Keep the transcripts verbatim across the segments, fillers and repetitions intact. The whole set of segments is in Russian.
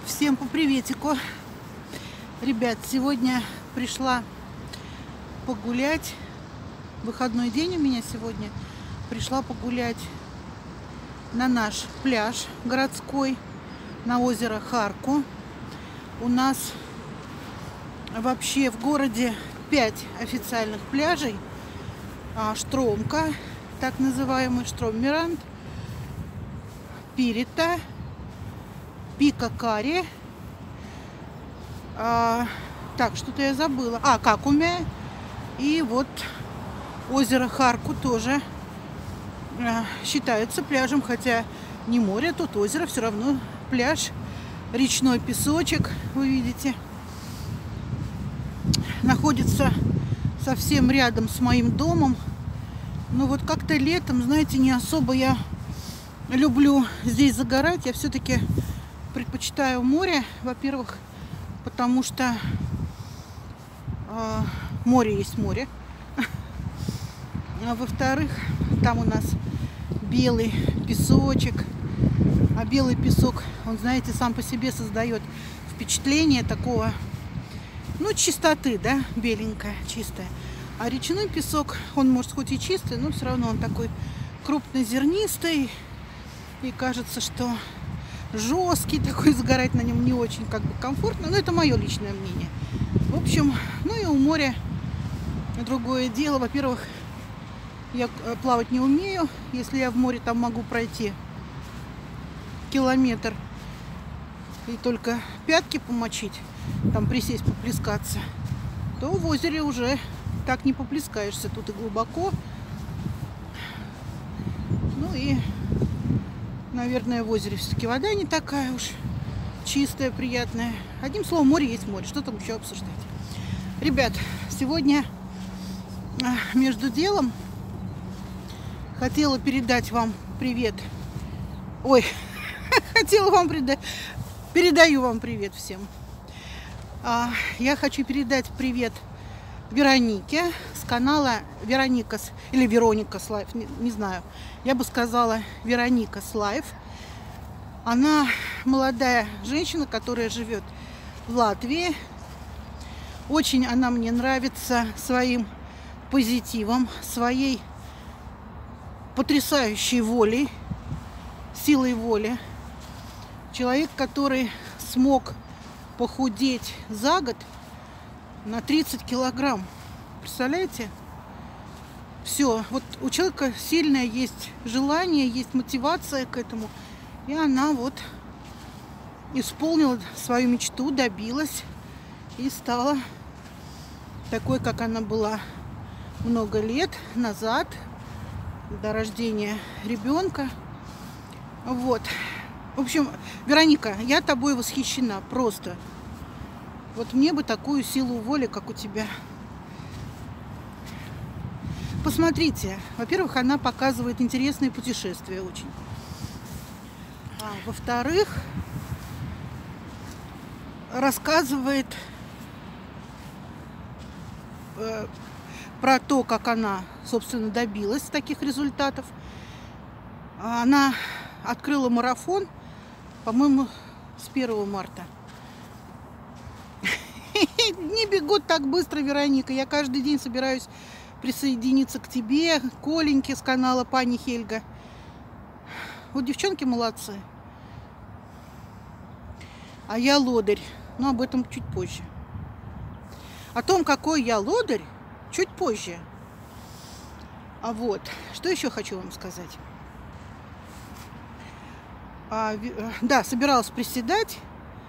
Всем по приветику. Ребят, сегодня пришла погулять. Выходной день у меня сегодня. Пришла погулять на наш пляж городской, на озеро Харку. У нас вообще в городе пять официальных пляжей. Штромка, так называемый Штроммерант, Пирита, Пика-Кари. А, так, что-то я забыла. А, Какуме. И вот озеро Харку тоже а, считается пляжем, хотя не море, тут озеро, все равно пляж. Речной песочек, вы видите, находится совсем рядом с моим домом. Но вот как-то летом, знаете, не особо я люблю здесь загорать. Я все-таки предпочитаю море, во-первых, потому что э, море есть море. А во-вторых, там у нас белый песочек. А белый песок, он, знаете, сам по себе создает впечатление такого, ну, чистоты, да, беленькая, чистая. А речной песок, он может хоть и чистый, но все равно он такой крупнозернистый. И кажется, что жесткий такой, загорать на нем не очень как бы комфортно. Но это мое личное мнение. В общем, ну и у моря другое дело. Во-первых, я плавать не умею. Если я в море там могу пройти километр и только пятки помочить, там присесть, поплескаться, то в озере уже так не поплескаешься. Тут и глубоко. Ну и, наверное, в озере все-таки вода не такая уж чистая, приятная. Одним словом, море есть море. Что там еще обсуждать? Ребят, сегодня между делом хотела передать вам привет. Ой, хотела вам передать. Передаю вам привет всем. Я хочу передать привет Веронике с канала Вероника или Вероника Слайв, не, не знаю. Я бы сказала Вероника Слайв. Она молодая женщина, которая живет в Латвии. Очень она мне нравится своим позитивом, своей потрясающей волей, силой воли. Человек, который смог похудеть за год на тридцать килограмм. Представляете? Все. Вот у человека сильное есть желание, есть мотивация к этому. И она вот исполнила свою мечту, добилась и стала такой, как она была много лет назад, до рождения ребенка. Вот. В общем, Вероника, я тобой восхищена просто. Вот мне бы такую силу воли, как у тебя. Посмотрите. Во-первых, она показывает интересные путешествия очень. А во-вторых, рассказывает э, про то, как она, собственно, добилась таких результатов. Она открыла марафон, по-моему, с первого марта. Не бегут так быстро, Вероника. Я каждый день собираюсь присоединиться к тебе, Коленьке с канала Пани Хельга. Вот девчонки молодцы. А я лодырь. Но об этом чуть позже. О том, какой я лодырь, чуть позже. А вот, что еще хочу вам сказать. А, да, собиралась приседать.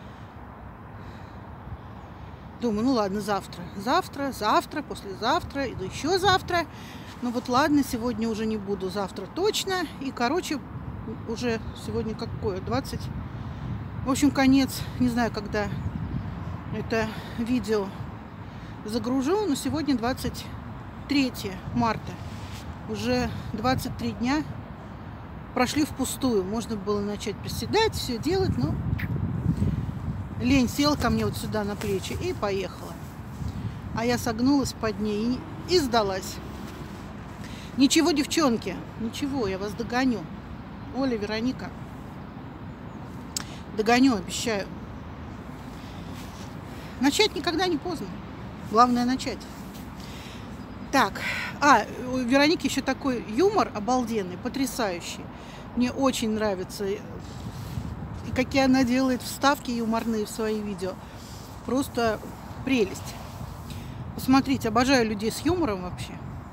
Думаю, ну ладно, завтра. Завтра, завтра, послезавтра, и еще завтра. Ну вот ладно, сегодня уже не буду, завтра точно. И, короче, уже сегодня какое? двадцать. В общем, конец. Не знаю, когда это видео загружу, но сегодня двадцать третье марта. Уже двадцать три дня прошли впустую. Можно было начать приседать, все делать, но лень села ко мне вот сюда на плечи и поехала. А я согнулась под ней и, и сдалась. Ничего, девчонки, ничего, я вас догоню. Оля, Вероника, догоню, обещаю. Начать никогда не поздно. Главное начать. Так, а, у Вероники еще такой юмор обалденный, потрясающий. Мне очень нравится, и какие она делает вставки юморные в свои видео. Просто прелесть. Посмотрите, обожаю людей с юмором вообще.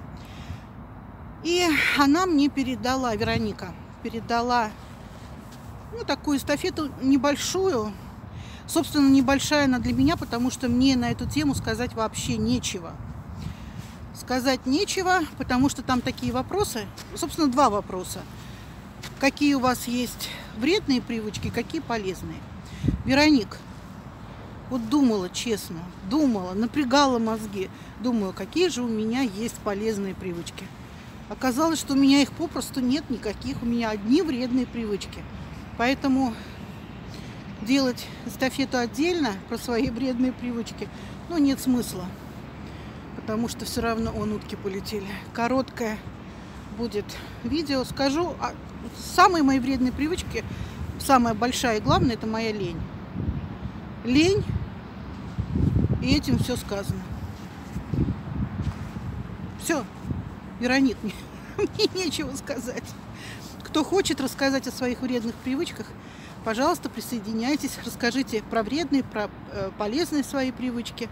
И она мне передала, Вероника, передала, ну, такую эстафету небольшую. Собственно, небольшая она для меня, потому что мне на эту тему сказать вообще нечего. Сказать нечего, потому что там такие вопросы, собственно, два вопроса. Какие у вас есть вредные привычки, какие полезные? Вероник, вот думала, честно, думала, напрягала мозги. Думаю, какие же у меня есть полезные привычки. Оказалось, что у меня их попросту нет никаких. У меня одни вредные привычки. Поэтому делать эстафету отдельно про свои вредные привычки, ну, нет смысла. Потому что все равно, он, утки полетели. Короткое будет видео. Скажу, а самые мои вредные привычки, самая большая и главная, это моя лень. Лень, и этим все сказано. Все, Вероник, мне, мне нечего сказать. Кто хочет рассказать о своих вредных привычках, пожалуйста, присоединяйтесь, расскажите про вредные, про э, полезные свои привычки.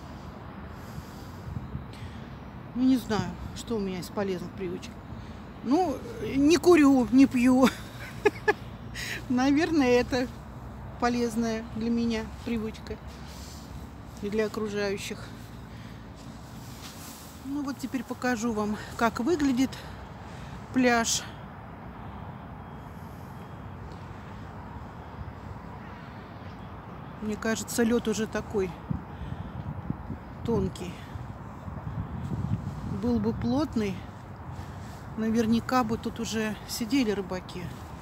Ну, не знаю, что у меня из полезных привычек. Ну, не курю, не пью. Наверное, это полезная для меня привычка и для окружающих. Ну, вот теперь покажу вам, как выглядит пляж. Мне кажется, лед уже такой тонкий. Был бы плотный, наверняка бы тут уже сидели рыбаки.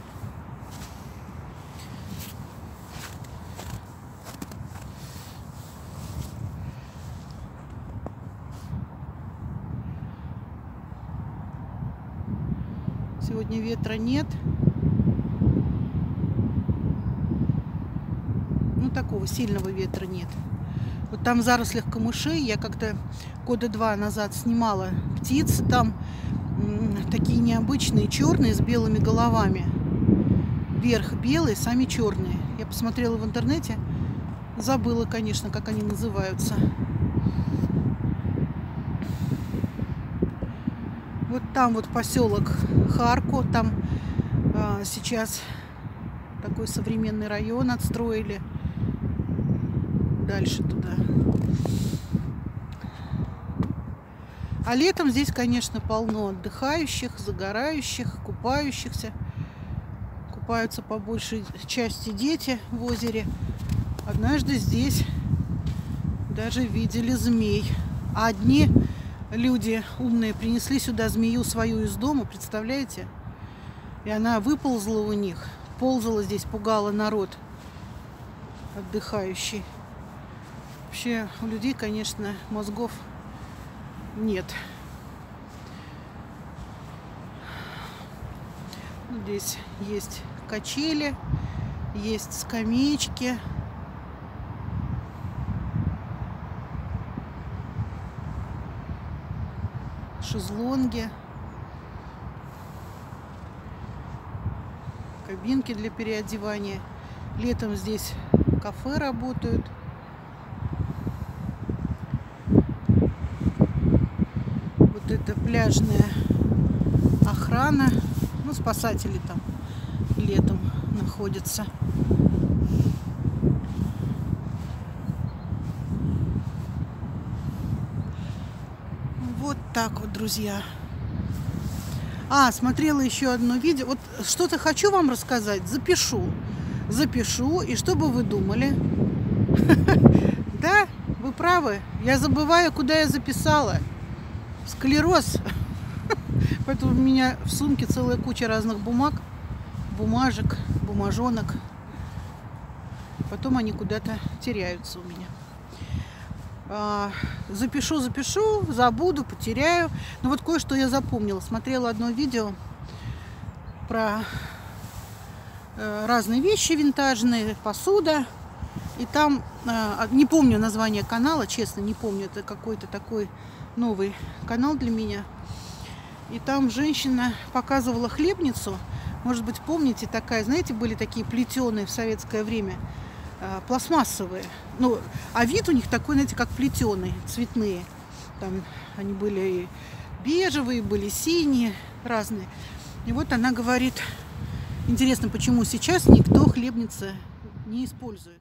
Сегодня ветра нет. Ну, такого сильного ветра нет. Вот там в зарослях камышей я как-то года два назад снимала птиц. Там такие необычные, черные, с белыми головами. Верх белый, сами черные. Я посмотрела в интернете. Забыла, конечно, как они называются. Вот там вот поселок Харко. Там а, сейчас такой современный район отстроили. Дальше туда. А летом здесь, конечно, полно отдыхающих, загорающих, купающихся. Купаются по большей части дети в озере. Однажды здесь даже видели змей. А одни люди умные принесли сюда змею свою из дома, представляете? И она выползла у них, ползала здесь, пугала народ отдыхающий. Вообще у людей, конечно, мозгов нет. Здесь есть качели, есть скамеечки. Шезлонги. Кабинки для переодевания. Летом здесь кафе работают. Вот это пляжная охрана. Ну, спасатели там летом находятся. Вот так вот, друзья. А, смотрела еще одно видео. Вот что-то хочу вам рассказать. Запишу. Запишу. И что бы вы думали? Да, вы правы. Я забываю, куда я записала. Склероз. Поэтому у меня в сумке целая куча разных бумаг. Бумажек, бумажонок. Потом они куда-то теряются у меня. Запишу, запишу, забуду, потеряю. Но вот кое-что я запомнила. Смотрела одно видео про разные вещи винтажные, посуда. И там, не помню название канала, честно, не помню, это какой-то такой новый канал для меня. И там женщина показывала хлебницу. Может быть, помните, такая, знаете, были такие плетеные в советское время, пластмассовые. Ну, а вид у них такой, знаете, как плетеный, цветные. Там они были бежевые, были синие, разные. И вот она говорит, интересно, почему сейчас никто хлебницы не использует.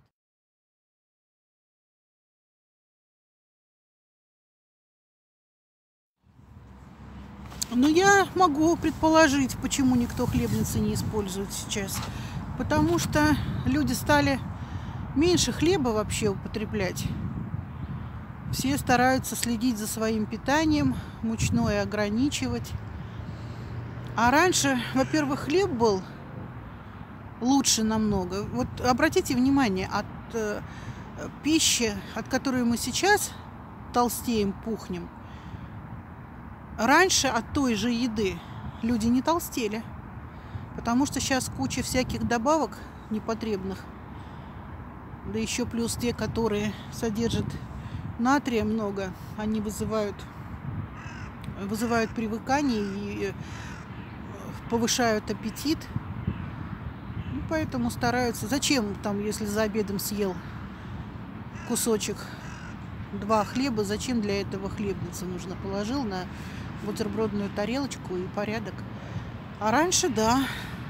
Но я могу предположить, почему никто хлебницы не использует сейчас. Потому что люди стали меньше хлеба вообще употреблять. Все стараются следить за своим питанием, мучное ограничивать. А раньше, во-первых, хлеб был лучше намного. Вот обратите внимание, от э, пищи, от которой мы сейчас толстеем, пухнем, раньше от той же еды люди не толстели. Потому что сейчас куча всяких добавок непотребных. Да еще плюс те, которые содержат натрия много, они вызывают, вызывают привыкание и повышают аппетит. И поэтому стараются. Зачем там, если за обедом съел кусочек, два хлеба, зачем для этого хлебница нужно? Положил на бутербродную тарелочку и порядок. А раньше, да,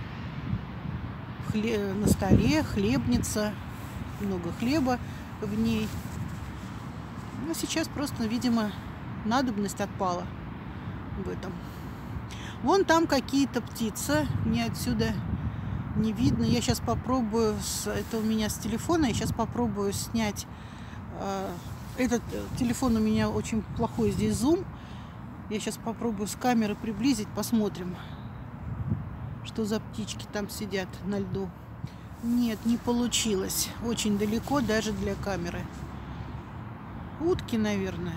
хле- на столе хлебница, много хлеба в ней. Но сейчас просто, видимо, надобность отпала в этом. Вон там какие-то птицы, мне отсюда не видно. Я сейчас попробую, с, это у меня с телефона, я сейчас попробую снять. Э, этот телефон у меня очень плохой, здесь зум. Я сейчас попробую с камеры приблизить, посмотрим, что за птички там сидят на льду. Нет, не получилось. Очень далеко даже для камеры. Утки, наверное.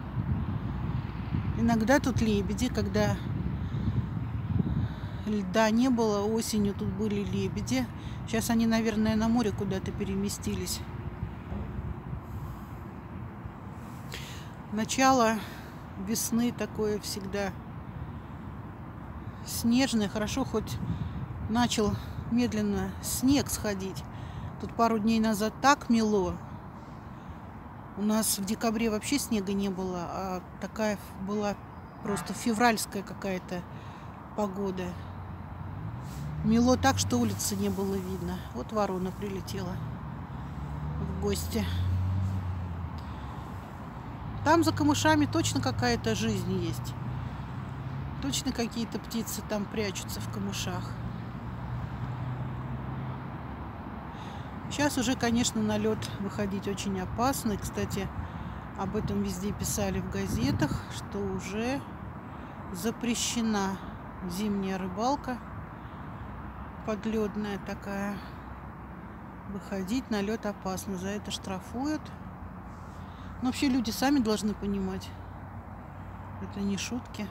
Иногда тут лебеди, когда льда не было, осенью тут были лебеди. Сейчас они, наверное, на море куда-то переместились. Начало весны такое всегда снежное. Хорошо, хоть начал медленно снег сходить. Тут пару дней назад так мело. У нас в декабре вообще снега не было, а такая была просто февральская какая-то погода. Мело так, что улицы не было видно. Вот ворона прилетела в гости. Там за камышами точно какая-то жизнь есть. Точно какие-то птицы там прячутся в камышах. Сейчас уже, конечно, на лед выходить очень опасно. И, кстати, об этом везде писали в газетах, что уже запрещена зимняя рыбалка, подледная такая. Выходить на лед опасно, за это штрафуют. Но вообще люди сами должны понимать, это не шутки.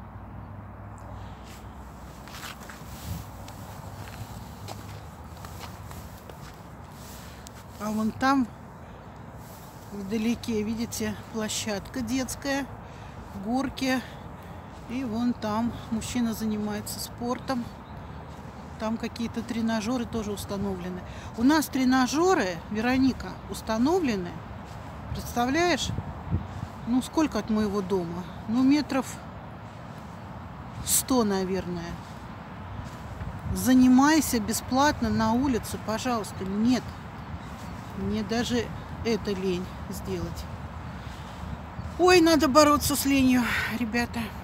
А вон там, вдалеке, видите, площадка детская, горки. И вон там мужчина занимается спортом. Там какие-то тренажеры тоже установлены. У нас тренажеры, Вероника, установлены. Представляешь? Ну, сколько от моего дома? Ну, метров сто, наверное. Занимайся бесплатно на улице, пожалуйста. Нет. Мне даже это лень сделать. Ой, надо бороться с ленью, ребята.